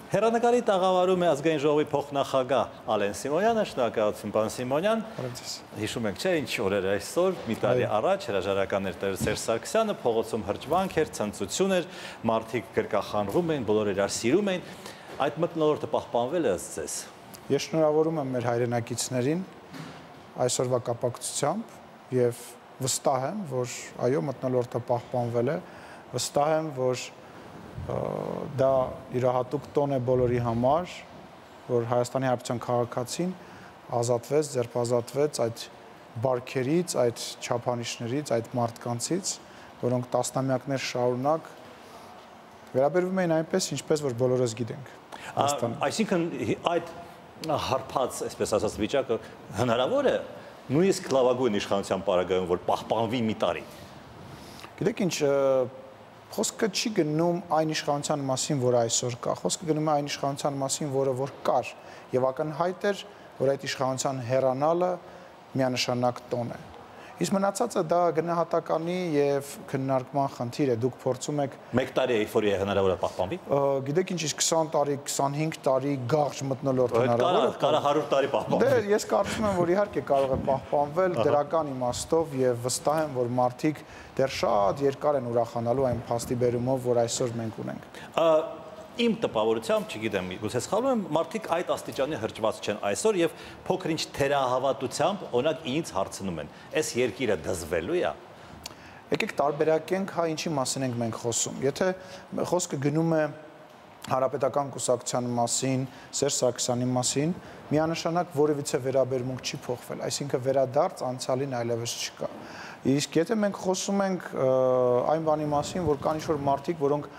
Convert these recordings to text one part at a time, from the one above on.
Հեռանկարի տաղավարում է ազգային ժողովի փոխնախագահ Ալեն Սիմոնյանը, շնորհակալություն պարոն Սիմոնյան։ Հիշում ենք, չէ, ինչ օրեր այսօր, մի տարի առաջ հրաժարական էր տեր Սերժ Սարգսյանը, փողոցում հրճվանք էր, ցնծություն էր, մարդիկ գրկախանվում էին, բոլորը իրար սիրում էին։ Այդ մթնոլորտը պահպանվել է ըստ ձեզ։ Ես շնորհավորում եմ մեր հայրենակիցներին այսօրվա կապակցությամբ եւ վստահ եմ, որ այո, մթնոլորտը պահպանվել է, վստահ եմ, որ դա իրահատուկ տոն է բոլորի համար, որ Հայաստանի Հանրապետության քաղաքացին ազատվեց, ձերբազատվեց այդ բարքերից, այդ չափանիշներից, այդ մարդկանցից, որոնք տասնամյակներ շարունակ վերաբերվում էին այնպես, ինչպես որ բոլորս գիտենք։ Այսինքն այդ հարբած, այսպես ասած, վիճակը հնարավոր է նույնիսկ լավագույն իշխանության պարագայում, որ պահպանվի մի տարի։ Գիտեք ինչ, խոսքը չի գնում այն իշխանության մասին, որ այսօր կա, խոսքը գնում է այն իշխանության մասին, որը որ կար, եւ ակնհայտ էր, որ այդ իշխանության հեռանալը միանշանակ տոն է։ Իսկ մնացածը դա գնահատականի եւ քննարկման խնդիր է, դուք փորձում եք 1 տարի է, որ հնարավոր է պահպանվի։ Գիտեք ինչ, իսկ 20 տարի, 25 տարի գաղջ մթնոլորտ հնարավոր է։ Կարա 100 տարի պահպանվել։ Դե ես կարծում եմ, որ իհարկե կարող է պահպանվել դրական իմաստով եւ վստահ եմ, որ մարդիկ դեռ շատ երկար են ուրախանալու այն փաստի բերումով, որ այսօր մենք ունենք։ Իմ տպավորությամբ, չգիտեմ, գուցե սխալվում եմ, մարդիկ այդ աստիճանի հրճված չեն այսօր եւ փոքր-ինչ թերահավատությամբ, օրինակ ինձ հարցնում են, այս երկիրը դզվելու է։ Եկեք տարբերակենք, հա, ինչի մասին ենք մենք խոսում։ Եթե խոսքը գնում է Հանրապետական կուսակցության մասին, Սերժ Սարգսյանի մասին, միանշանակ որևիցե վերաբերմունք չի փոխվել, այսինքն վերադարձ անցյալին այլևս չկա։ Իսկ եթե մենք խոսում ենք այն բանի մասին, որ կան ինչ-որ մարդիկ, որոնք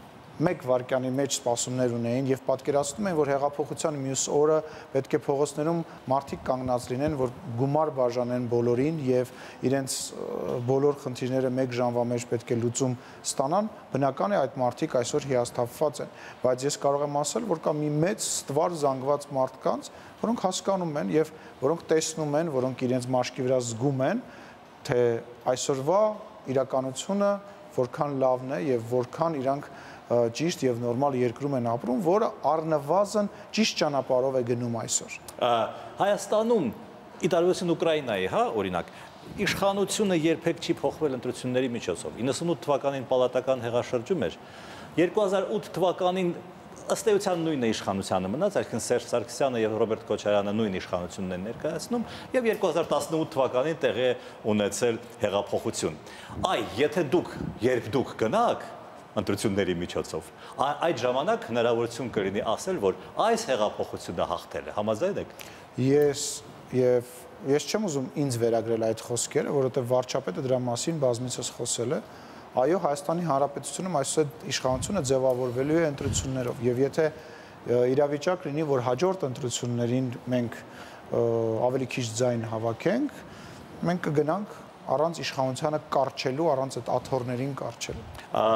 մեկ վայրկյանի մեջ սպասումներ ունեին եւ պատկերացնում են, որ հեղափոխության մյուս օրը պետք է փողոցներում մարդիկ կանգնած լինեն, որ գումար բաժանեն բոլորին եւ իրենց բոլոր խնդիրները 1 ժամվա մեջ պետք է լուծում ստանան, բնական է այդ մարդիկ այսօր հիասթափված են, բայց ես կարող եմ ասել, որ կա մի մեծ ստվար զանգված մարդկանց, որոնք հասկանում են եւ որոնք տեսնում են, որոնք իրենց մաշկի վրա զգում են, թե այսօրվա իրականությունը որքան լավն է եւ որքան իրանք ճիշտ եւ նորմալ երկրում են ապրում, որը առնվազն ճիշտ ճանապարհով է գնում այսօր։ Հայաստանում ի տարբերություն Ուկրաինայի, հա, օրինակ, իշխանությունը երբեք չի փոխվել ընտրությունների միջոցով։ 98 թվականին պալատական հեղաշրջում էր։ 2008 թվականին ըստ էության նույն է իշխանությանը մնաց, այսինքն Սերժ Սարգսյանը եւ Ռոբերտ Քոչարյանը նույն իշխանությունն են ներկայացնում եւ 2018 թվականին տեղի ունեցել հեղափոխություն։ Եթե երբ դուք գնաք ընտրությունների միջոցով, այդ ժամանակ հնարավորություն կլինի ասել, որ այս հեղափոխությունը հաղթել է, համաձայն եք։ Ես չեմ ուզում ինձ վերագրել այդ խոսքերը, որովհետև վարչապետը դրա մասին բազմիցս խոսել է։ Այո, Հայաստանի Հանրապետությունում այսօր իշխանությունը ձևավորվելու է ընտրություններով, եւ եթե իրավիճակ լինի, որ հաջորդ ընտրություններին մենք ավելի քիչ ձայն հավաքենք, մենք կգնանք առանց իշխանությանը կառչելու, առանց այդ աթոռներին կառչելու։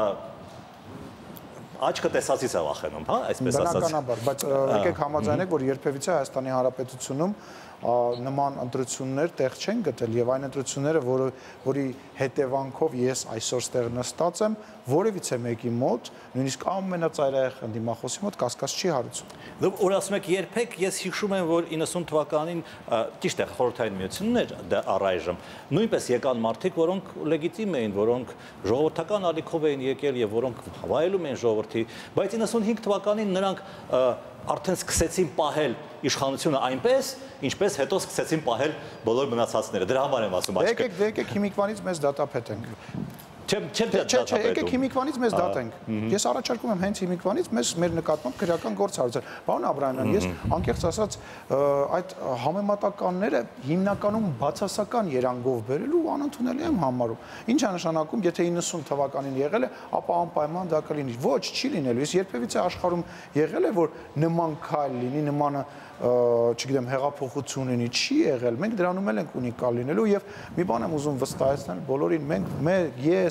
Աչքը տեսածից է վախենում, հա, այսպես ասած։ Բնականաբար, բայց եկեք համաձայնենք, որ երբևիցե Հայաստանի Հանրապետությունում նման ընտրություններ տեղ չեն գտել եւ այն ընտրությունները, որի հետևանքով ես այսօր ստեղ նստած եմ, որևիցե մեկի մոտ, նույնիսկ ամենածայրահեղ ընդդիմախոսի մոտ կասկած չի հարուցում։ Դուք որ ասում եք երբեք, ես հիշում եմ, որ 90 թվականին ճիշտ է խորհրդային միությունն էր դա առայժմ, նույնպես եկան մարդիկ, որոնք լեգիտիմ էին, որոնք ժողովրդական ալիքով էին եկել եւ որոնք հավայելում էին ժողովրդի, բայց 95 թվականին նրանք արդեն սկսեցին պահել իշխանությունը այնպես, ինչպես հետո սկսեցին պահել բոլոր մնացածները։ Դրա համար եմ ասում աչքը։ Եկեք հիմիկվանից մեզ դատապետենք։ Չեմ դատապետում։ Եկեք հիմիկվանից մեզ դատենք։ Ես առաջարկում եմ հենց հիմիկվանից մեր նկատմամբ քրեական գործ հարուցել։ Պարոն Աբրահամյան, ես անկեղծ ասած այդ համեմատականները հիմնականում բացասական երանգով բերելու անընդունելի եմ համարում։ Ինչ է նշանակում, եթե 90 թվականին եղել է, ապա անպայման դա կլինի։ Ոչ, չի լինելու։ Իսկ երբևիցե աշխարհում եղել է, որ նման քայլ լինի, նման չգիտեմ, հեղափոխություն լինի, չի եղել։ Մենք դրանում ենք ունիկալ լինելու եւ մի բան եմ ուզում վստահեցնել բոլորին, ես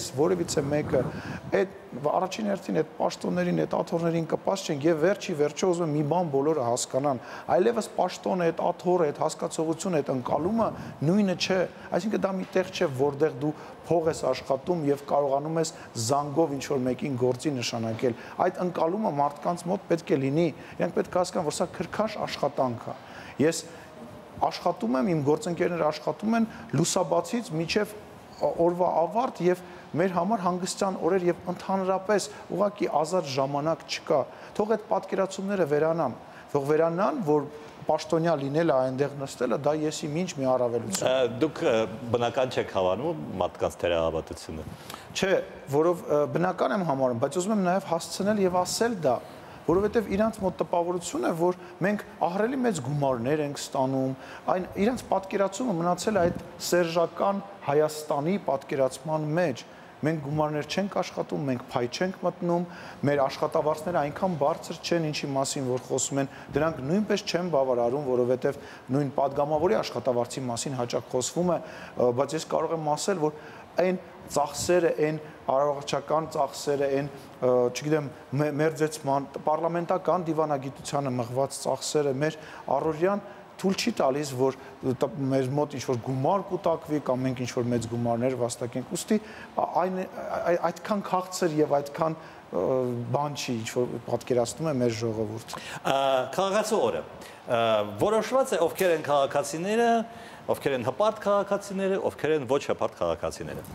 ես որևիցե մեկը այդ առաջին հերթին այդ պաշտոններին, այդ աթոռներին կպած չենք եւ վերջի ուզում եմ մի բան բոլորը հասկանան, այլևս պաշտոնը, այդ աթոռը, այդ հասկացողությունը, այդ ընկալումը նույնը չէ, այսինքն դա մի տեղ չէ, որտեղ դու փող ես աշխատում եւ կարողանում ես զանգով ինչ որ մեկին գործի նշանակել։ Այդ ընկալումը մարդկանց մոտ պետք է լինի, իրենք պետք է հասկանան, որ սա քրքաշ աշխատանք է։ Ես աշխատում եմ, իմ գործընկերները աշխատում են լուսաբացից մինչև օրվա ավարտ եւ մեր համար հանգստյան օրեր եւ ընդհանրապես ուղղակի ազատ ժամանակ չկա։ Թող այդ պատկերացումները վերանան, թող վերանան, որ պաշտոնյա լինելը այնտեղ նստելը դա եսի ինչ մի առավելություն։ Դուք բնական չեք հավանում մարդկանց թերահավատությունը։ Չէ, որով բնական եմ համարում, բայց ուզում եմ նաեւ հասցնել եւ ասել դա, որովհետև իրանց մոտ տպավորություն է, որ մենք ահռելի մեծ գումարներ ենք ստանում, այն իրանց պատկերացումը մնացել է այդ սերժական Հայաստանի պատկերացման մեջ։ Մենք գումարներ չենք աշխատում, մենք փայ չենք մտնում, մեր աշխատավարձները այնքան բարձր չեն, ինչի մասին որ խոսում են, դրանք նույնպես չեն բավարարում, որովհետև նույն падգամավորի աշխատավարձի մասին հաճախ խոսվում է, բայց ես կարող եմ ասել, որ այն ծախսերը, այն արարողական ծախսերը, այն, չգիտեմ, մերձեցման, պարլամենտական դիվանագիտությանը մղված ծախսերը մեր առօրյան թույլ չի տալիս, որ մեր մոտ ինչ-որ գումար կուտակվի կամ մենք ինչ-որ մեծ գումարներ վաստակենք, ուստի այդքան քաղցր եւ այդքան բան չի, ինչ-որ պատկերացնում է մեր ժողովուրդը։ Քաղաքացու օրը որոշված է ովքեր են քաղաքացիները, ովքեր են հպարտ քաղաքացիները, ովքեր են ոչ հպարտ քաղաքացիները։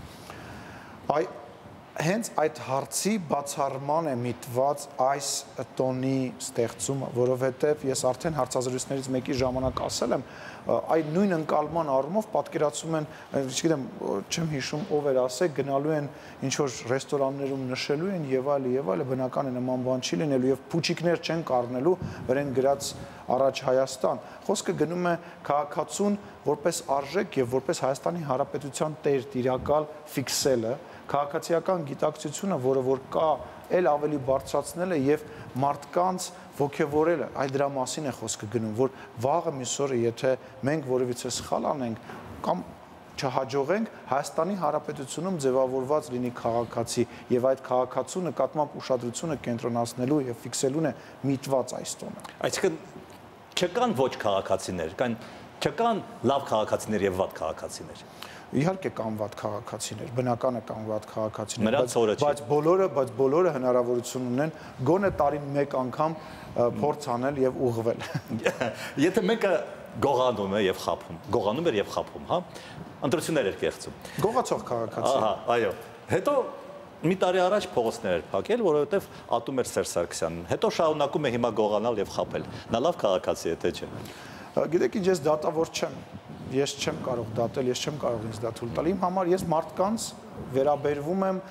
Հենց այդ հարցի բացառման է միտված այս տոնի ստեղծումը, որովհետև ես արդեն հարցազրույցներից մեկի ժամանակ ասել եմ, այդ նույն ընկալման առումով պատկերացում են, չգիտեմ, չեմ հիշում ով էր ասել, գնալու են ինչ-որ ռեստորաններում նշելու են եւ այլը, բնական է նման բան չի լինելու եւ փուչիկներ չեն կառնելու վրեն գրած առաջ Հայաստան։ Խոսքը գնում է քաղաքացուն որպես արժեք եւ որպես Հայաստանի Հանրապետության տեր տիրակալ ֆիքսելը, քաղաքացիական գիտակցությունը, որը որ կա, էլ ավելի բարձրացնելը եւ մարդկանց ոգևորելը, այ դրա մասին է խոսքը գնում, որ վաղը միսօրը, եթե մենք որևիցե սխալ անենք կամ չհաջողենք, Հայաստանի Հանրապետությունում ձևավորված լինի քաղաքացի եւ այդ քաղաքացու նկատմամբ ուշադրությունը կենտրոնացնելու եւ ֆիքսելուն է միտված այս տոնը։ Այսինքն չկան ոչ քաղաքացիներ, չկան լավ քաղաքացիներ եւ վատ քաղաքացիներ։ Իհարկե կան վատ քաղաքացիներ, բնական է կան վատ քաղաքացիներ, բայց բոլորը հնարավորություն ունեն գոնե տարին մեկ անգամ փորձ անել եւ ուղղվել։ Եթե մեկը գողանում է եւ խափում, գողանում էր եւ խափում, հա, ընտրություններ էր կեղծում։ Գողացող քաղաքացի։ Ահա, այո։ Հետո մի տարի առաջ փողոցներ էր փակել, որովհետեւ ատում էր Սերժ Սարգսյանին։ Հետո շարունակում է հիմա գողանալ եւ խափել։ Նա լավ քաղաքացի է, թե չէ։ Գիտեք ինչ, ես դատավոր չեմ։ Ես չեմ կարող դատել, ես չեմ կարող ինձ դա թույլ տալ։ Իմ համար ես մարդկանց վերաբերվում եմ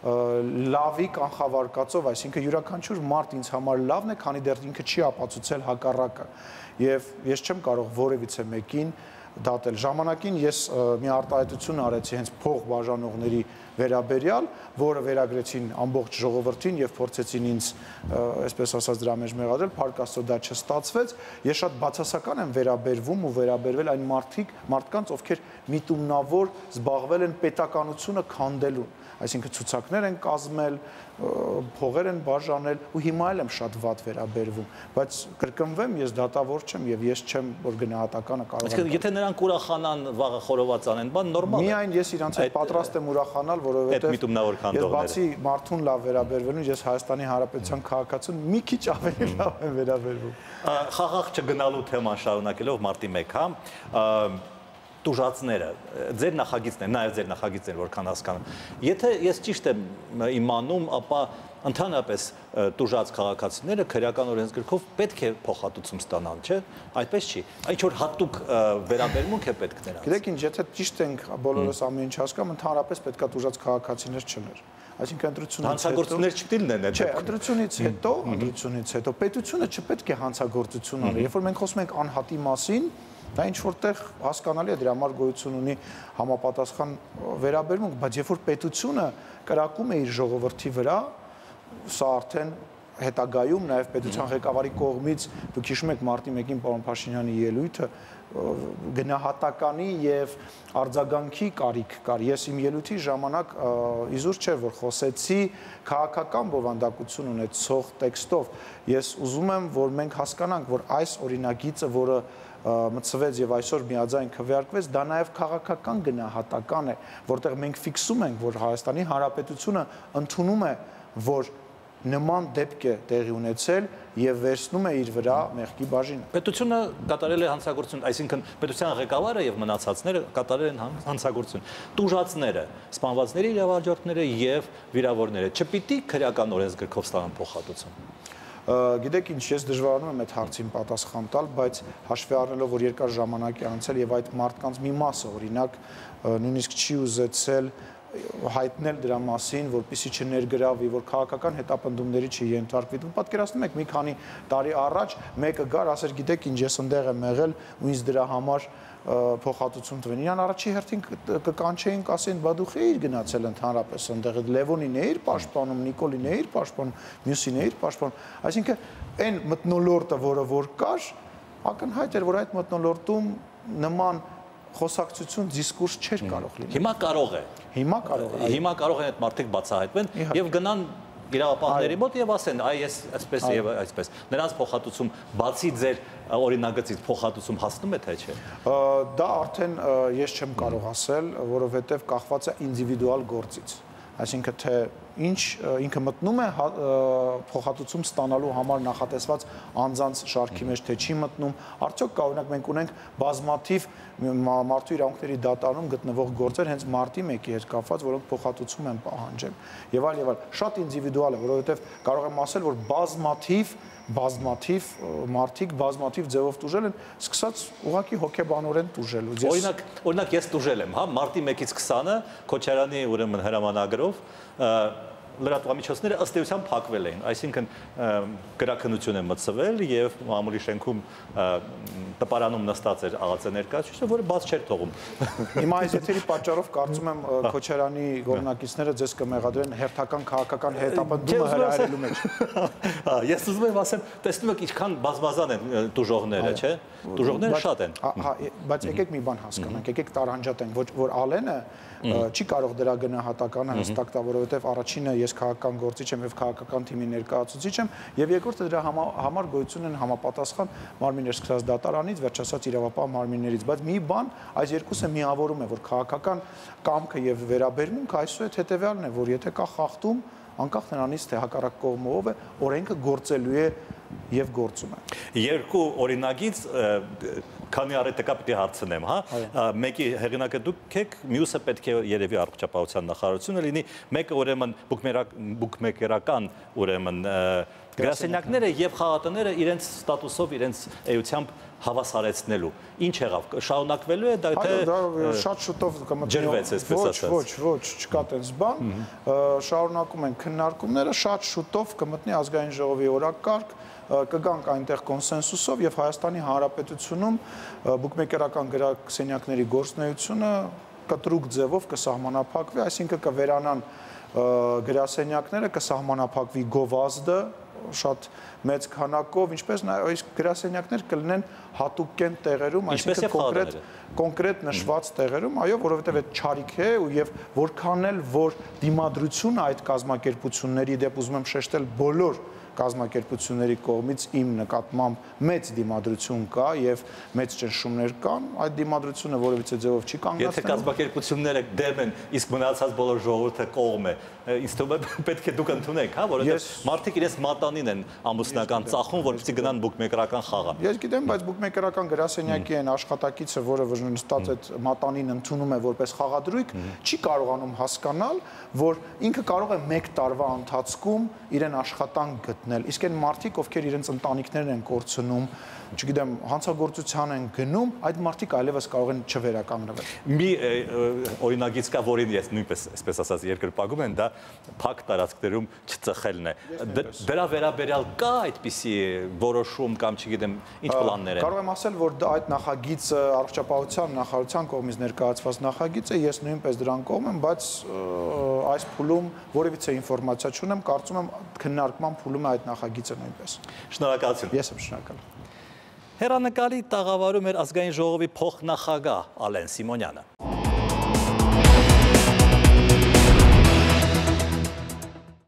լավի կանխավարկածով, այսինքն յուրաքանչյուր մարդ ինձ համար լավն է, քանի դեռ ինքը չի ապացուցել հակառակը։ Եվ ես չեմ կարող որևիցե մեկին դատել։ Ժամանակին ես մի արտահայտություն արեցի հենց փող բաժանողների վերաբերյալ, որը վերագրեցին ամբողջ ժողովրդին եւ փորձեցին ինձ, այսպես ասած, դրա մեջ մեղադրել, փառք Աստծո դա չստացվեց։ Ես շատ բացասական եմ վերաբերվում ու վերաբերվել այն մարդկանց, ովքեր միտումնավոր զբաղվել են պետականությունը քանդելու, այսինքն ցուցակներ են կազմել, փողեր են բաժանել ու հիմա էլ եմ շատ վատ վերաբերվում, բայց կրկնվեմ, ես դատավոր չեմ եւ ես չեմ որ գնահատականը կարող եմ։ Այսինքն եթե նրանք ուրախանան վաղը խորոված անեն, բան նորմալ է։ Միայն ես իրանց հետ պատրաստ եմ ուրախանալ, որովհետեւ ես բացի մարդուն լավ վերաբերվելուց, ես Հայաստանի Հանրապետության քաղաքացուն մի քիչ ավելի լավ եմ վերաբերվում։ Խաղաղ չգնալու թեման շարունակելով մարտի 1, հա, տուժածները, ձեր նախագիծներ, նաև ձեր նախագիծներ, որքան հասկանում։ Եթե ես ճիշտ եմ իմանում, ապա ընդհանրապես տուժած քաղաքացիները քրեական օրենսգրքով պետք է փոխհատուցում ստանան, չէ՞։ Այդպես չի։ Ինչ որ հատուկ վերաբերմունք է պետք նրանց։ Գիտեք ինչ, եթե ճիշտ ենք բոլորս ամեն ինչ հասկանում, ընդհանրապես պետքա տուժած քաղաքացիներ չներ։ Այսինքն հանցագործություններ չպետք է լինեն։ Չէ, ընտրությունից հետո պետությունը չպետք է հանցագործություն անի։ Երբ որ մենք խոսում ենք անհատի մասին, դա ինչ որտեղ հասկանալի է, դրա համար գոյություն ունի համապատասխան վերաբերմունք, բայց երբ որ պետությունը կրակում է իր ժողովրդի վրա, սա արդեն հետագայում նաև պետության ղեկավարի կողմից դուք հիշում եք մարտի 1-ին պարոն Փաշինյանի ելույթը գնահատականի եւ արձագանքի կարիք կար։ Ես իմ ելույթի ժամանակ իզուր չէ որ խոսեցի քաղաքական բովանդակություն ունեցող տեքստով։ Ես ուզում եմ որ մենք հասկանանք որ այս օրինագիծը, որը մտցվեց եւ այսօր միաձայն քվեարկվեց, դա նաեւ քաղաքական գնահատական է, որտեղ մենք ֆիքսում ենք, որ Հայաստանի Հանրապետությունը ընդունում է, որ նման դեպք է տեղի ունեցել եւ վերցնում է իր վրա մեղքի բաժինը։ Պետությունը կատարել է հանցագործություն, այսինքն պետության ղեկավարը եւ մնացածները կատարել են հանցագործություն։ Տուժածները, սպանվածների իրավարջորդները եւ վիրավորները չպիտի քրեական օրենսգրքով ստանան փոխհատուցում։ Գիտեք ինչ, ես դժվարանում եմ այդ հարցին պատասխան տալ, բայց հաշվի առնելով, որ երկար ժամանակ է անցել եւ այդ մարդկանց մի մասը, օրինակ, նույնիսկ չի ուզեցել հայտնել դրա մասին, որպեսզի չներգրավի, որ քաղաքական հետապնդումների չի ենթարկվի։ Դուք պատկերացնում եք, մի քանի տարի առաջ մեկը գար, ասեր, գիտեք ինչ, ես ընդեղ եմ եղել ու ինձ դրա համար փոխհատուցում տվեն։ Իրան առաջի հերթին կկանչեին, կասեին, բա դու խիր գնացել ընդհանրապես ընդեղ, Լևոնին է իր պաշտպանում, Նիկոլին է իր պաշտպանում, մյուսին է իր պաշտպանում։ Այսինքն այն մթնոլորտը, որը որ կար, ակնհայտ էր, որ այդ մթնոլորտում նման խոսակցություն դիսկուրս չէր կարող լինել։ Հիմա կարող է։ Հիմա կարող է։ Հիմա կարող են այդ մարդիկ բացահայտվեն եւ գնան իրավապահների մոտ եւ ասեն, այ ես այսպես եւ այսպես։ Նրանց փոխհատուցում բացի ձեր օրինագծից փոխհատուցում հասնում է թե չէ։ Դա արդեն ես չեմ կարող ասել, որովհետեւ կախված է ինդիվիդուալ գործից։ Այսինքն թե ինչ ինքը մտնում է փոխհատուցում ստանալու համար նախատեսված անձանց շարքի մեջ, թե չի մտնում, արդյոք կա օրինակ մենք ունենք բազմաթիվ մարդու իրավունքների դատարանում գտնվող գործեր հենց մարտի 1-ի հետ կապված, որոնք փոխհատուցում են պահանջել եւ այլ, շատ ինդիվիդուալ է, որովհետեւ կարող եմ ասել, որ բազմաթիվ մարդիկ բազմաթիվ ձևով տուժել են, սկսած ուղղակի հոգեբանորեն տուժելուց։ Օրինակ ես տուժել եմ, հա, մարտի 1-ից 20-ը Քոչարյանի ուրեմն հրամանագրով լրատվամիջոցները ըստ էության փակվել էին, այսինքն գրաքննություն է մտցվել եւ մամուլի շենքում տպարանում նստած էր ԱՂԾ ներկայացուցիչը, որը բաց չէր թողում։ Հիմա այս եթերի պատճառով կարծում եմ Քոչարյանի գործնակիցները ձեզ կմեղադրեն հերթական քաղաքական հետապնդումը հրահրելու մեջ։ Ես ուզում եմ ասեմ, տեսնում եք ինչքան բազմազան են տուժողները, չէ՞։ Տուժողները շատ են։ Բայց եկեք մի բան հասկանանք, եկեք տարանջատենք, որ Ալենը չի կարող դրա գնահատականը հստակ տա, որովհետև առաջինը ես քաղաքական գործիչ եմ եւ քաղաքական թիմի ներկայացուցիչ եմ, եւ երկրորդը դրա համար գոյություն են համապատասխան մարմիններ սկսած դատարանից, վերջացած իրավապահ մարմիններից, բայց մի բան այս երկուսը միավորում է, որ քաղաքական կամքը եւ վերաբերմունքը այսուհետ հետեւյալն է, որ եթե կա խախտում, անկախ նրանից թե հակառակ կողմը ով է, օրենքը գործելու է եւ գործում է։ Երկու օրինագից քանի առետեկա պիտի հարցնեմ, հա, մեկի հեղինակը դուք եք, մյուսը պետք է երևի առողջապահության նախարարությունը լինի, մեկը ուրեմն բուկմեկերական ուրեմն գրասենյակները եւ խաղատները իրենց ստատուսով, իրենց էությամբ հավասարեցնելու։ Ինչ եղավ, շարունակվելու է դա թե շատ շուտով ջրվեց, այսպես ասած։ Ոչ, չկա տես բան, շարունակում են քննարկումները, շատ շուտով կմտնի ազգային ժողովի օրակարգ, կգանք այնտեղ կոնսենսուսով եւ Հայաստանի Հանրապետությունում բուկմեկերական գրասենյակների գործունեությունը կտրուկ ձևով կսահմանափակվի, այսինքն կվերանան գրասենյակները, կսահմանափակվի գովազդը շատ մեծ քանակով, ինչպես այս գրասենյակներ կլինեն հատուկեն տեղերում, այսինքն կոնկրետ նշված տեղերում, այո, որովհետև այդ չարիք է եւ որքան էլ որ դիմադրությունը այդ կազմակերպությունների դեպ ուզում եմ շեշտել բոլոր կազմակերպությունների կողմից իմ նկատմամբ մեծ դիմադրություն կա եւ մեծ ճնշումներ կան, այդ դիմադրությունը որևիցե ձևով չի կանգնացնելու։ Եթե կազմակերպությունները դեմ են, իսկ մնացած բոլոր ժողովուրդը կողմ է, ինձ թվում է պետք է դուք ընդունեք, հա, որովհետեւ մարդիկ իրենց մատանին են ամուսնական ծախում, որպեսզի գնան բուկմեկերական խաղան։ Ես գիտեմ, բայց բուկմեկերական գրասենյակի այն աշխատակիցը, որը նստած այդ մատանին ընդունում է որպես խաղադրույք, չի կարողանում հասկանալ, որ ինքը կարող է 1 տարվա ընթացքում իրեն աշխատանք գտնել, իսկ այն մարդիկ, ովքեր իրենց ընտանիքներն են կորցնում, չգիտեմ, հանցագործության են գնում, այդ մարդիկ այլևս կարող են չվերականգնվել։ Մի օրինագիծ կա, որին ես նույնպես, այսպես ասած, երկրպագում են, դա փակ տարածքներում չծխելն է։ Դրա վերաբերյալ կա այդպիսի որոշում կամ չգիտեմ, ինչ պլաններ են։ Կարող եմ ասել, որ այդ նախագիծը առողջապահության նախարարության կողմից ներկայացված նախագիծ է, ես նույնպես դրան կողմ եմ, բայց այս փուլում որևիցե ինֆորմացիա չունեմ, կարծում եմ քննարկման փուլում է այդ նախագիծը նույնպես։ Շնորհակալություն։ Ես եմ շնորհակալ։ Հեռանկարի տաղավարում էր ազգային ժողովի փոխնախագահ Ալեն Սիմոնյանը։